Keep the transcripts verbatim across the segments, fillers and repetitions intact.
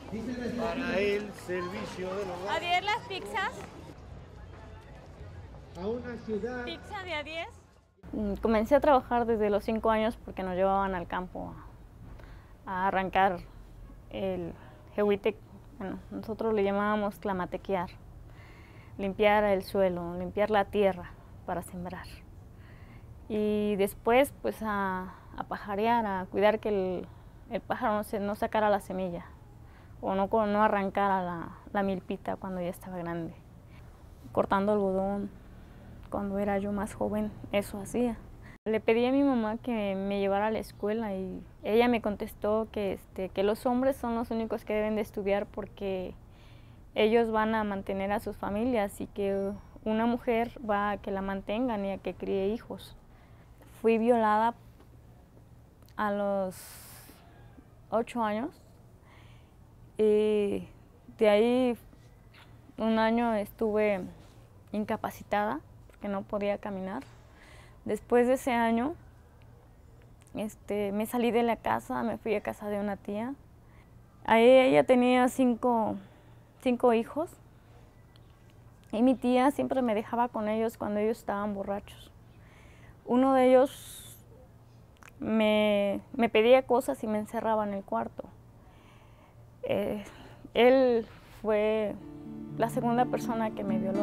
para el servicio del hogar. ¿A diez las pizzas? A una ciudad. ¿Pizza de a diez? Comencé a trabajar desde los cinco años porque nos llevaban al campo a, a arrancar el jehuitec. Bueno, nosotros le llamábamos clamatequear, limpiar el suelo, limpiar la tierra para sembrar. Y después pues a, a pajarear, a cuidar que el, el pájaro no, se, no sacara la semilla o no, no arrancara la, la milpita cuando ya estaba grande. Cortando algodón, cuando era yo más joven, eso hacía. Le pedí a mi mamá que me llevara a la escuela y ella me contestó que, este, que los hombres son los únicos que deben de estudiar porque ellos van a mantener a sus familias y que una mujer va a que la mantengan y a que críe hijos. Fui violada a los ocho años y de ahí un año estuve incapacitada porque no podía caminar. Después de ese año este, me salí de la casa, me fui a casa de una tía. Ahí ella tenía cinco, cinco hijos y mi tía siempre me dejaba con ellos cuando ellos estaban borrachos. Uno de ellos me, me pedía cosas y me encerraba en el cuarto. Eh, él fue la segunda persona que me violó.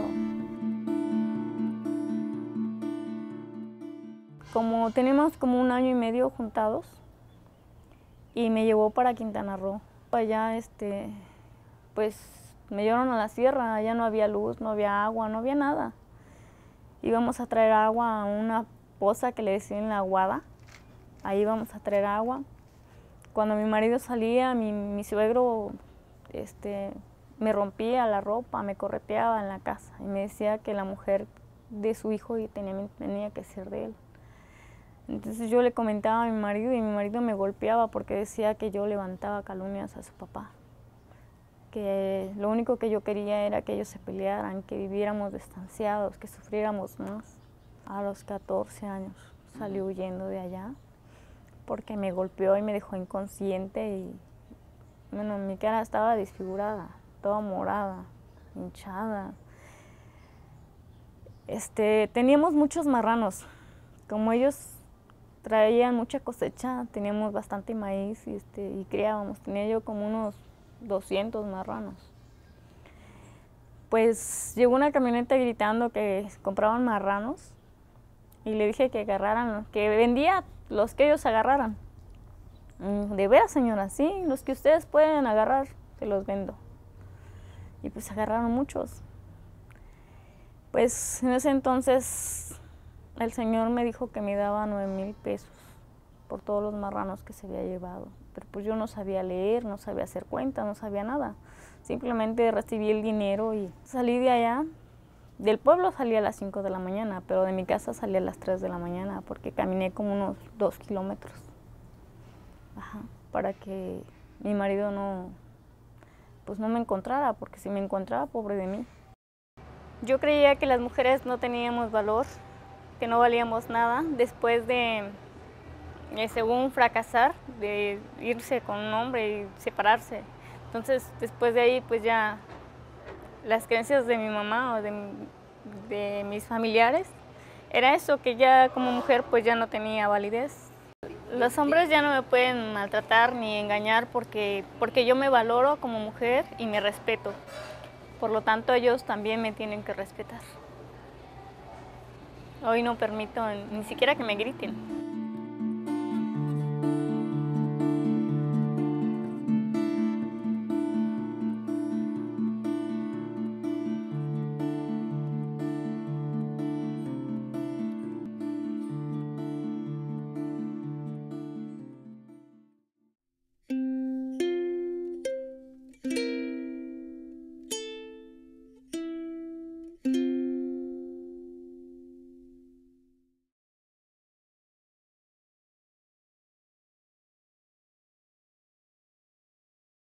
Como tenemos como un año y medio juntados y me llevó para Quintana Roo. Allá este, pues me llevaron a la sierra, allá no había luz, no había agua, no había nada. Íbamos a traer agua a una poza que le decían la Aguada, ahí íbamos a traer agua. Cuando mi marido salía, mi, mi suegro este, me rompía la ropa, me correteaba en la casa y me decía que la mujer de su hijo y tenía, tenía que ser de él. Entonces yo le comentaba a mi marido y mi marido me golpeaba porque decía que yo levantaba calumnias a su papá. Que lo único que yo quería era que ellos se pelearan, que viviéramos distanciados, que sufriéramos más. A los catorce años salí huyendo de allá porque me golpeó y me dejó inconsciente y bueno, mi cara estaba desfigurada, toda morada, hinchada. Este, teníamos muchos marranos, como ellos traían mucha cosecha, teníamos bastante maíz y, este, y criábamos. Tenía yo como unos doscientos marranos. Pues llegó una camioneta gritando que compraban marranos y le dije que agarraran, que vendía los que ellos agarraran. De veras, señora, sí, los que ustedes pueden agarrar, se los vendo. Y pues agarraron muchos. Pues en ese entonces el señor me dijo que me daba nueve mil pesos por todos los marranos que se había llevado. Pero pues yo no sabía leer, no sabía hacer cuentas, no sabía nada. Simplemente recibí el dinero y salí de allá. Del pueblo salí a las cinco de la mañana, pero de mi casa salí a las tres de la mañana porque caminé como unos dos kilómetros. Ajá, para que mi marido no, pues no me encontrara, porque si me encontraba, pobre de mí. Yo creía que las mujeres no teníamos valor, que no valíamos nada, después de, eh, según fracasar, de irse con un hombre y separarse. Entonces, después de ahí, pues ya las creencias de mi mamá o de, de mis familiares, era eso, que ya como mujer pues ya no tenía validez. Los hombres ya no me pueden maltratar ni engañar porque, porque yo me valoro como mujer y me respeto. Por lo tanto, ellos también me tienen que respetar. Hoy no permito ni siquiera que me griten.